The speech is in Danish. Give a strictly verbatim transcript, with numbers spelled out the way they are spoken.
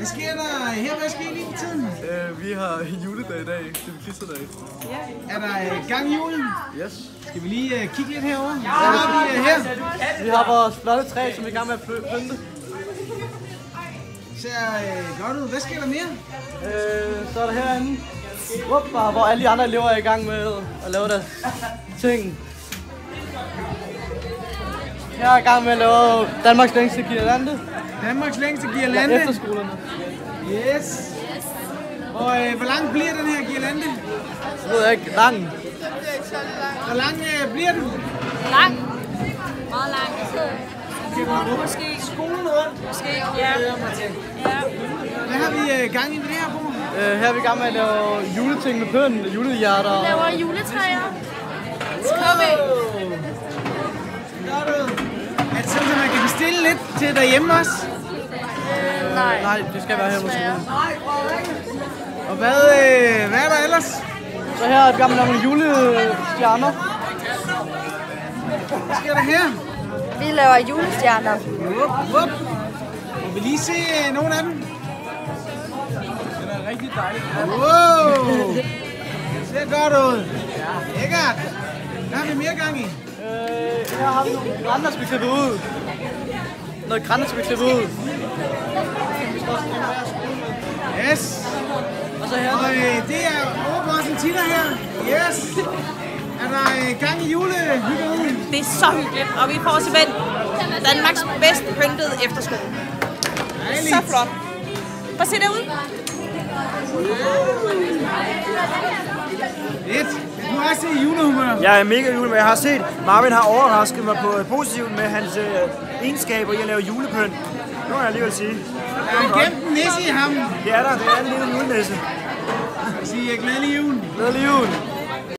sker der her? Hvad sker lige for tiden? Øh, vi har juledag i dag. Det er Kristerdag. Ja. Er der øh, gang i julen? Yes. Skal vi lige uh, kigge lidt herover? Ja. Hvad har vi uh, her? Vi har vores flotte træ, som vi er i gang med at pynte. Det ser uh, godt ud. Hvad sker der mere? Øh, så er der herinde, Uppa, hvor alle de andre elever er i gang med at lave deres ting. Jeg er i gang med at lave Danmarks længste girlande. Danmarks længste girlande? Ja, efterskolerne. Yes. Og øh, hvor lang bliver den her girlande? Jeg ved ikke, lang. Hvor lang øh, bliver den? Lang. Meget lang. Måske skolen rundt. Måske, ja. Ja. Hvad har vi øh, gang i med det her på? Øh, her er vi i gang med at lave juleting med pynt, julehjerter. Vi laver juletræer. Skål. Er det sådan, at man kan bestille lidt til derhjemme også? Øh, nej. Nej, det skal være her på skolen. Og hvad, øh, hvad er der ellers? Så her er vi i gang med nogle julestjerner. Hvad sker der her? Vi laver julestjerner. Up, up. Må vi lige se øh, nogle af dem? Det er rigtig dejligt. Wow! Det ser godt ud. Lækkert. Hvad har vi mere gang i? Øh, her har vi nogle grænder, som vi klipper ud. Noget grænder, som vi klipper ud. Yes. Og så her. Og øh, det er overbrossen Tina her. Yes. Er der øh, gang i julehyggeriet? Det er så hyggeligt, og vi får simpelthen Danmarks bedst pyntede efterskole. Så flot. Prøv at se derud. Lidt. Du har også set julehumør. Jeg er mega julehumør. Jeg har set, Marvin har overrasket mig på positivt med hans øh, egenskaber i at lave julepynt. Nu må jeg alligevel sige. Der er gemt en nisse i ham. Det er der. Det er en lille julenisse. Jeg siger glædelig jul. Glædelig jul.